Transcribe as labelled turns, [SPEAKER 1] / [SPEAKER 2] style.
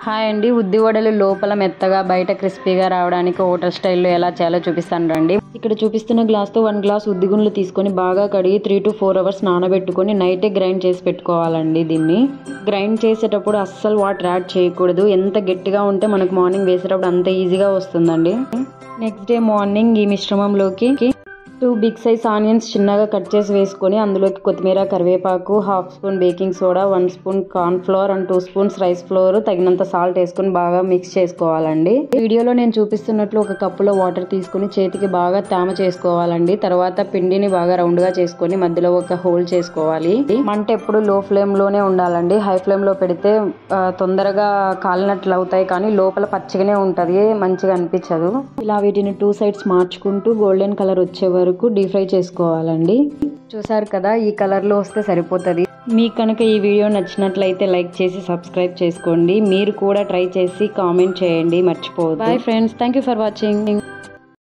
[SPEAKER 1] Hi అండి, ఉద్ది వడలు లోపల మెత్తగా బయట క్రిస్పీగా రావడానికి హోటల్ స్టైల్లో ఎలా చేయాలో చూపిస్తాను రండి. ఇక్కడ చూపిస్తున్న గ్లాస్తో 1 గ్లాస్ ఉద్ది గుండ్లు తీసుకొని బాగా కడిగి 3 to 4 hours నానబెట్టుకొని నైటే గ్రైండ్ చేసి పెట్టుకోవాలండి. దీన్ని గ్రైండ్ చేసేటప్పుడు అస్సలు వాటర్ యాడ్ చేయకూడదు. ఎంత గట్టిగా ఉంటే మనకు మార్నింగ్ వేసేటప్పుడు అంత ఈజీగా వస్తుందండి. నెక్స్ట్ డే మార్నింగ్ ఈ మిశ్రమంలోకి 2 బిగ్ సైజ్ ఆనియన్స్ చిన్నగా కట్ చేసి వేసుకొని అందులోకి కొత్తిమీర, కరివేపాకు, 1/2 spoon baking soda, 1 spoon corn flour and 2 spoons rice flour, తగినంత సాల్ట్ వేసుకొని బాగా మిక్స్ చేసుకోవాలండి. వీడియోలో నేను చూపిస్తున్నట్లు ఒక కప్పులో వాటర్ తీసుకుని చేతికి బాగా తేమ చేసుకోవాలండి. తర్వాత పిండిని బాగా రౌండ్ గా చేసుకొని మధ్యలో ఒక హోల్ చేసుకోవాలి. మంట ఎప్పుడు లో ఫ్లేమ్ లోనే ఉండాలండి. హై ఫ్లేమ్ లో పెడితే తొందరగా కాలినట్లు అవుతాయి, కానీ లోపల పచ్చిగానే ఉంటది, మంచిగా అనిపించదు. ఇలా వీటిని 2 సైడ్స్ మార్చుకుంటూ గోల్డెన్ కలర్ వచ్చే వరకు డీప్ ఫ్రై చేసుకోవాలండి. చూసారు కదా, ఈ కలర్ లో వస్తే సరిపోతుంది. మీకు కనుక ఈ వీడియో నచ్చినట్లయితే లైక్ చేసి సబ్స్క్రైబ్ చేసుకోండి. మీరు కూడా ట్రై చేసి కామెంట్ చేయండి, మర్చిపోవద్దు. Bye friends, thank you for watching.